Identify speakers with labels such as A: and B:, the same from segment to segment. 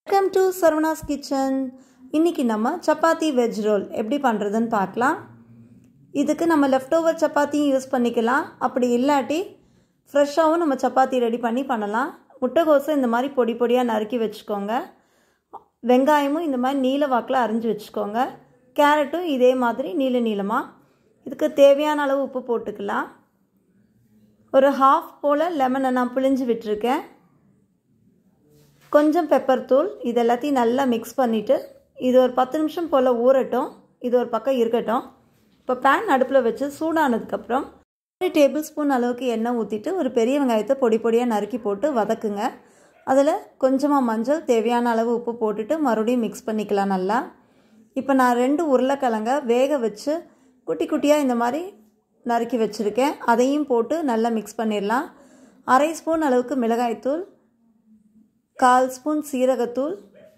A: Welcome to Sarvana's Kitchen. இன்னைக்கு நம்ம chapathi veg roll எப்படி பண்றதுன்னு பார்க்கலாம். இதுக்கு நம்ம leftover chapathi யூஸ் பண்ணிக்கலாம். அப்படி இல்லாட்டி ஃப்ரெஷ்ஷாவும் நம்ம chapathi ரெடி பண்ணலாம். முட்டைகோஸை இந்த மாதிரி பொடி பொடியா நறுக்கி வெச்சுக்கோங்க. வெங்காயமும் இந்த மாதிரி நீல வாக்குல அரிஞ்சு வெச்சுக்கோங்க. கேரட்டும் இதே மாதிரி நீல நீளமா. இதுக்கு தேவையான அளவு உப்பு போட்டுக்கலாம். ஒரு half போல லெமனை நான் பிழிஞ்சு விட்டுருக்கேன். கொஞ்சம் பெப்பர் தூள் இதெல்லாத்தையும் நல்லா மிக்ஸ் பண்ணிவிட்டு இது ஒரு 10 நிமிஷம் போல் ஊறட்டும். இது ஒரு பக்கம் இருக்கட்டும். இப்போ பேன் அடுப்பில் வச்சு சூடானதுக்கப்புறம் 1 டேபிள் ஸ்பூன் அளவுக்கு எண்ணெய் ஊற்றிட்டு ஒரு பெரிய வெங்காயத்தை பொடி பொடியாக நறுக்கி போட்டு வதக்குங்க. அதில் கொஞ்சமாக மஞ்சள், தேவையான அளவு உப்பு போட்டுட்டு மறுபடியும் மிக்ஸ் பண்ணிக்கலாம் நல்லா. இப்போ நான் 2 உருளைக்கிழங்க வேக வச்சு குட்டி குட்டியாக இந்த மாதிரி நறுக்கி வச்சுருக்கேன். அதையும் போட்டு நல்லா மிக்ஸ் பண்ணிடலாம். 1/2 ஸ்பூன் அளவுக்கு மிளகாய்த்தூள், 1/4 ஸ்பூன் சீரகத்தூள்,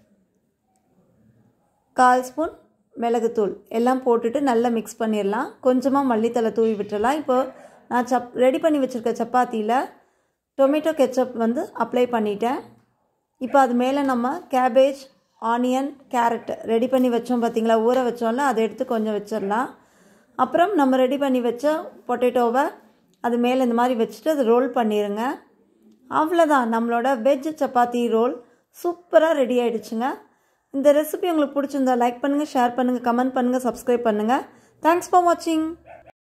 A: 1/4 ஸ்பூன் மிளகுத்தூள் எல்லாம் போட்டுட்டு நல்லா மிக்ஸ் பண்ணிடலாம். கொஞ்சமாக மல்லித்தலை தூவி விட்டுடலாம். இப்போது நான் ரெடி பண்ணி வச்சுருக்க சப்பாத்தியில் டொமேட்டோ கெச்சப் அப்ளை பண்ணிட்டேன். இப்போ அது மேலே நம்ம கேபேஜ், ஆனியன், கேரட் ரெடி பண்ணி வச்சோம் பார்த்திங்களா, ஊற வச்சோம்ல, அதை எடுத்து கொஞ்சம் வச்சிடலாம். அப்புறம் நம்ம ரெடி பண்ணி வச்ச பொட்டேட்டோவை அது மேலே இந்த மாதிரி வச்சுட்டு அதை ரோல் பண்ணிடுங்க. அவ்வளோதான், நம்மளோட வெஜ் சப்பாத்தி ரோல் சூப்பராக ரெடி ஆகிடுச்சுங்க. இந்த ரெசிபி உங்களுக்கு பிடிச்சிருந்தா லைக் பண்ணுங்கள், ஷேர் பண்ணுங்கள், கமெண்ட் பண்ணுங்கள், சப்ஸ்கிரைப் பண்ணுங்கள். தேங்க்ஸ் ஃபார் வாட்சிங்.